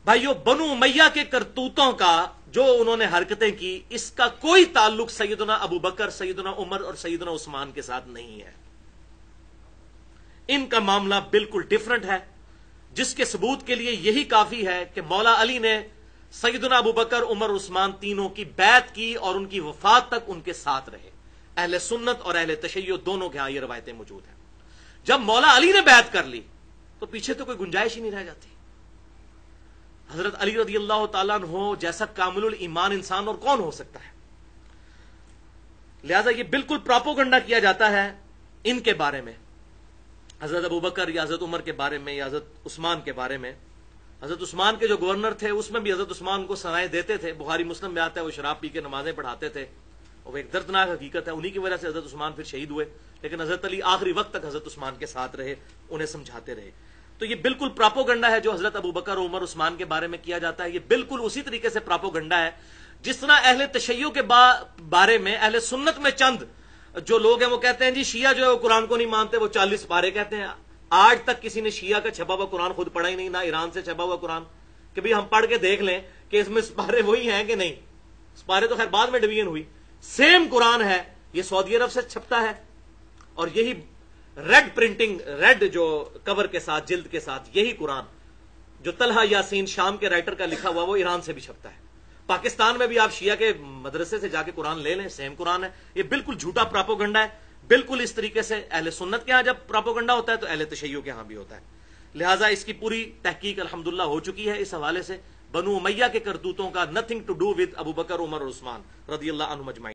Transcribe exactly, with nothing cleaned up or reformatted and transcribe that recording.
بھائیو بنو امیہ کے کرتوتوں کا جو انہوں نے حرکتیں کی، اس کا کوئی تعلق سیدنا ابو بکر، سیدنا عمر اور سیدنا عثمان کے ساتھ نہیں ہے. ان کا معاملہ بالکل ڈیفرنٹ ہے، جس کے ثبوت کے لیے یہی کافی ہے کہ مولا علی نے سیدنا ابو بکر، عمر، عثمان تینوں کی بیعت کی اور ان کی وفات تک ان کے ساتھ رہے. اہل سنت اور اہل تشیع دونوں کے ہاں یہ روایتیں موجود ہیں. جب مولا علی نے بیعت کر لی تو پیچھے تو کوئی گنجائش ہی نہیں رہ جاتی. حضرت علی رضی اللہ تعالیٰ عنہ جیسا کامل الایمان انسان اور کون ہو سکتا ہے؟ لہذا یہ بالکل پراپوگنڈا کیا جاتا ہے ان کے بارے میں، حضرت ابو بکر یا حضرت عمر کے بارے میں یا حضرت عثمان کے بارے میں. حضرت عثمان کے جو گورنر تھے اس میں بھی حضرت عثمان کو ثنائیں دیتے تھے. بخاری مسلم میں آتا ہے وہ شراب پی کے نمازیں پڑھاتے تھے، اور وہ ایک دردناک حقیقت ہے. انہی کی وجہ سے حضرت عثمان پھر شہید ہوئے، لیکن حضرت علی آخری وقت تک حضرت عثمان کے ساتھ رہے، انہیں سمجھاتے رہے. تو یہ بالکل پراپوگنڈا ہے جو حضرت ابو بکر، عمر، عثمان کے بارے میں کیا جاتا ہے. یہ بالکل اسی طریقے سے پراپوگنڈا ہے جس طرح اہل تشیع کے بارے میں اہل سنت میں چند جو لوگ ہیں وہ کہتے ہیں جی شیعہ جو ہے وہ قرآن کو نہیں مانتے، وہ چالیس پارے کہتے ہیں. آج تک کسی نے شیعہ کا چھپا ہوا قرآن خود پڑھا ہی نہیں، نہ ایران سے چھپا ہوا قرآن کہ بھی ہم پڑھ کے دیکھ لیں کہ اس میں سپارے وہی ہیں کہ نہیں. سپارے تو خیر بعد میں ڈویژن ہوئی. سیم قرآن ہے، یہ سعودی عرب سے چھپتا ہے، اور یہی ریڈ پرنٹنگ، ریڈ جو کور کے ساتھ، جلد کے ساتھ، یہی قرآن جو طلحہ یاسین شام کے رائٹر کا لکھا ہوا وہ ایران سے بھی چھپتا ہے. پاکستان میں بھی آپ شیعہ کے مدرسے سے جا کے قرآن لے لیں، سیم قرآن ہے. یہ بالکل جھوٹا پراپوگنڈا ہے. بالکل اس طریقے سے اہل سنت کے ہاں جب پراپوگنڈا ہوتا ہے تو اہل تشیع کے ہاں بھی ہوتا ہے. لہٰذا اس کی پوری تحقیق الحمدللہ ہو چکی ہے. اس حوالے سے بنو امیہ کے کرتوتوں کا nothing to do with Abu Bakr, Umar اور عثمان رضی اللہ عنہم اجمعین.